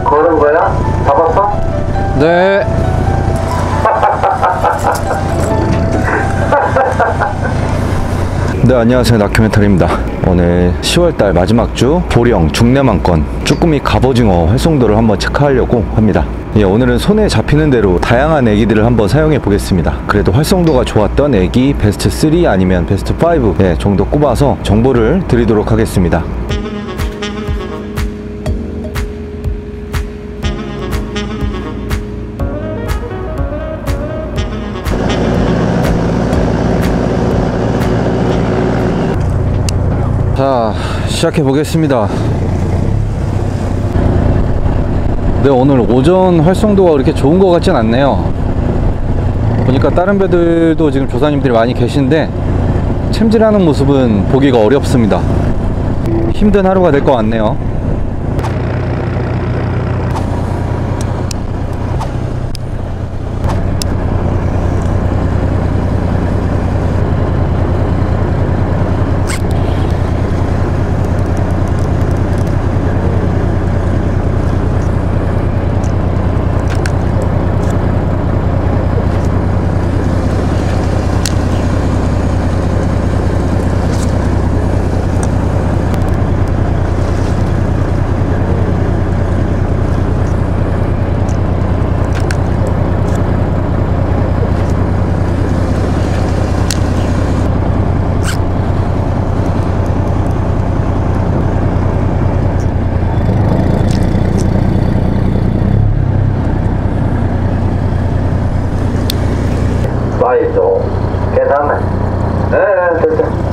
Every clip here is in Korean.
거는 거야? 잡았어? 네. 네, 안녕하세요. 나큐멘탈입니다. 오늘 10월달 마지막 주 보령 중내만권 쭈꾸미 갑오징어 활성도를 한번 체크하려고 합니다. 예, 오늘은 손에 잡히는 대로 다양한 애기들을 한번 사용해 보겠습니다. 그래도 활성도가 좋았던 애기 베스트 3 아니면 베스트 5 정도 꼽아서 정보를 드리도록 하겠습니다. 자, 시작해 보겠습니다. 네, 오늘 오전 활성도가 그렇게 좋은 것 같진 않네요. 보니까 다른 배들도 지금 조사님들이 많이 계신데 챔질하는 모습은 보기가 어렵습니다. 힘든 하루가 될 것 같네요. 사이즈 괜찮네. 네, 됐죠.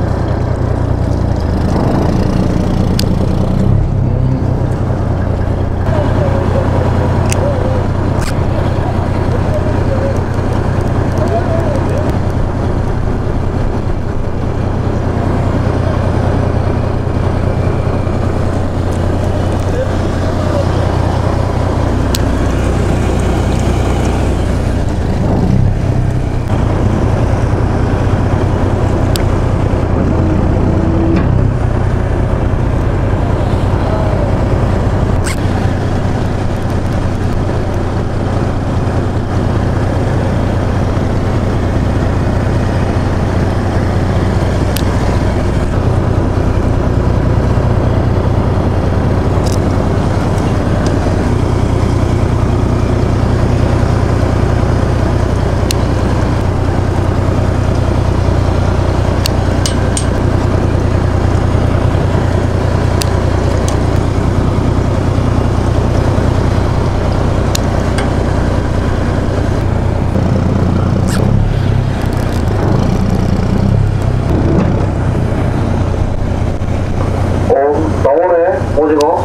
나오네, 오징어.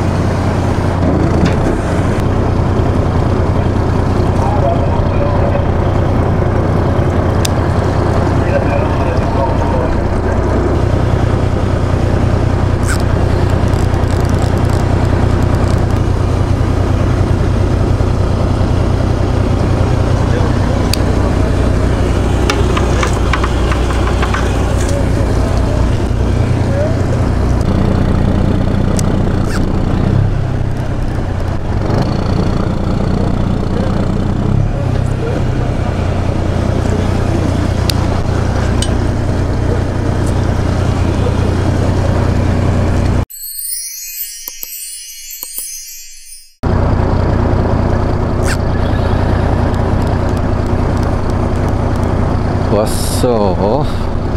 왔어.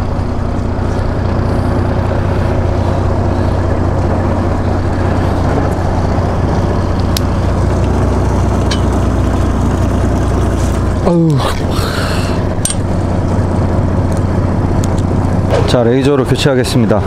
어우. 자, 레이저로 교체하겠습니다.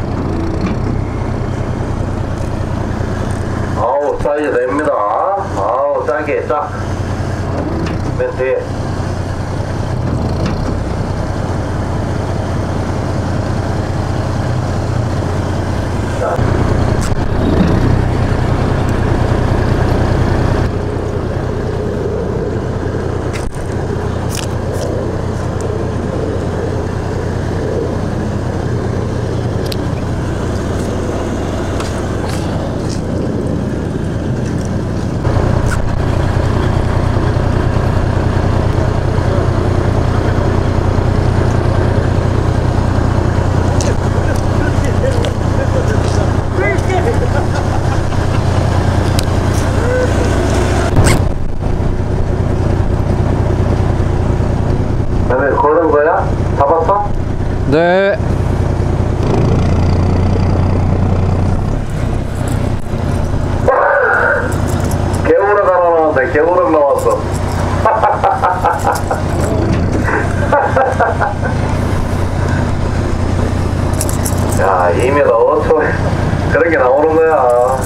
사이즈 됩니다. 짧게 쫙. 맨 뒤에. 그다음에 거는 거야? 잡았어? 네. 개우럭 하나 나왔네. 개우럭 나왔어. 야, 2m 5초 그런 게 나오는 거야.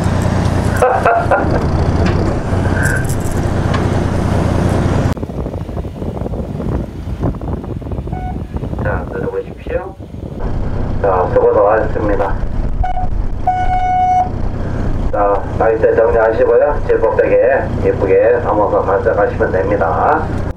자, 들어보십시오. 자, 수고도 하셨습니다. 자, 사이트 정리하시고요. 질복되게 예쁘게 담아서 가져가시면 됩니다.